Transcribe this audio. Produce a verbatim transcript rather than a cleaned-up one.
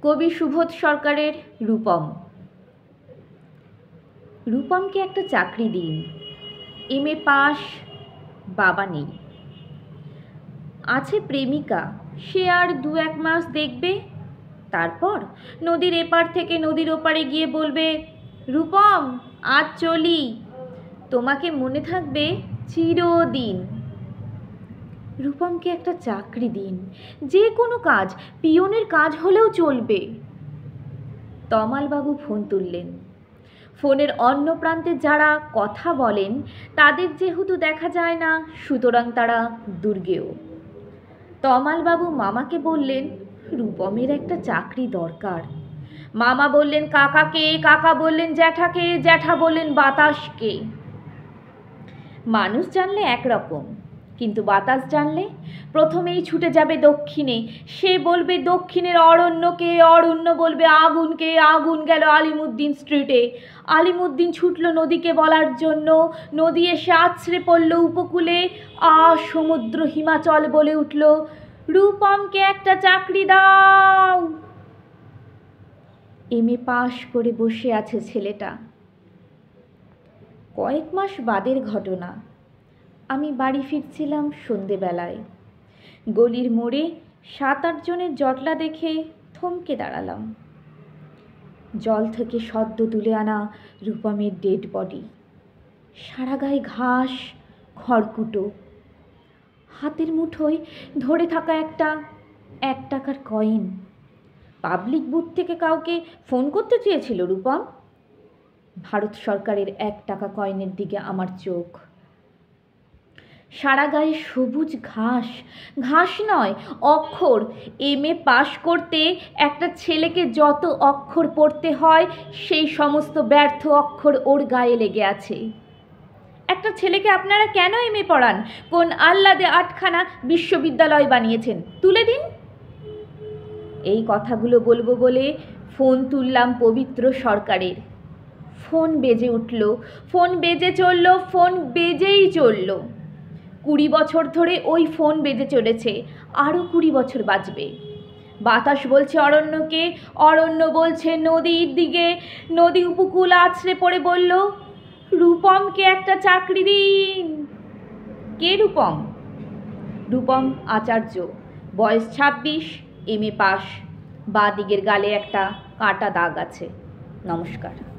কবি সুবোধ সরকারের রূপম। রূপমকে একটা চাকরি দিন, এম এ পাস, বাবা নেই, আছে প্রেমিকা, সে আর দু এক মাস দেখবে, তারপর নদীর এপার থেকে নদীর ওপারে গিয়ে বলবে, রূপম আজ চলি, তোমাকে মনে থাকবে চিরদিন। রূপমকে একটা চাকরি দিন, যে কোনো কাজ, পিয়নের কাজ হলেও চলবে। তমালবাবু ফোন তুললেন। ফোনের অন্য প্রান্তে যারা কথা বলেন তাদের যেহেতু দেখা যায় না, সুতরাং তারা দুর্গেয়। তমালবাবু মামাকে বললেন, রূপমের একটা চাকরি দরকার। মামা বললেন কাকাকে, কাকা বললেন জ্যাঠাকে, জ্যাঠা বললেন বাতাসকে। মানুষ জানলে একরকম, কিন্তু বাতাস জানলে প্রথমেই ছুটে যাবে দক্ষিণে। সে বলবে দক্ষিণের অরণ্যকে, অরণ্য বলবে আগুনকে, আগুন গেল আলিমুদ্দিন স্ট্রিটে। আলিমুদ্দিন ছুটল নদীকে বলার জন্য, নদী এসে আছড়ে পড়ল উপকূলে। আ সমুদ্র হিমাচল বলে উঠল, রূপমকে একটা চাকরি দাও। এম এ পাশ করে বসে আছে ছেলেটা। কয়েক মাস বাদের ঘটনা। আমি বাড়ি ফিরছিলাম সন্ধেবেলায়। গলির মোড়ে সাত আট জনের জটলা দেখে থমকে দাঁড়ালাম। জল থেকে সদ্য তুলে আনা রূপমের ডেড বডি, সারা গায়ে ঘাস, খড়কুটো। হাতের মুঠোয় ধরে থাকা একটা এক টাকার কয়েন। পাবলিক বুথ থেকে কাউকে ফোন করতে চেয়েছিল রূপম। ভারত সরকারের এক টাকা কয়েনের দিকে আমার চোখ। সারা গায়ে সবুজ ঘাস, ঘাস নয় অক্ষর। এম এ পাশ করতে একটা ছেলেকে যত অক্ষর পড়তে হয় সেই সমস্ত ব্যর্থ অক্ষর ওর গায়ে লেগে আছে। একটা ছেলেকে আপনারা কেন এম এ পড়ান? কোন আহ্লাদে আটখানা বিশ্ববিদ্যালয় বানিয়েছেন? তুলে দিন। এই কথাগুলো বলবো বলে ফোন তুললাম পবিত্র সরকারের। ফোন বেজে উঠল, ফোন বেজে চলল, ফোন বেজেই চলল। কুড়ি বছর ধরে ওই ফোন বেজে চলেছে, আরও কুড়ি বছর বাজবে। বাতাস বলছে অরণ্যকে, অরণ্য বলছে নদীর দিকে। নদী উপকূল আছড়ে পড়ে বলল, রূপমকে একটা চাকরি দিন। কে রূপম? রূপম আচার্য, বয়স ছাব্বিশ, এম এ পাস, বাঁ দিকের গালে একটা কাটা দাগ আছে। নমস্কার।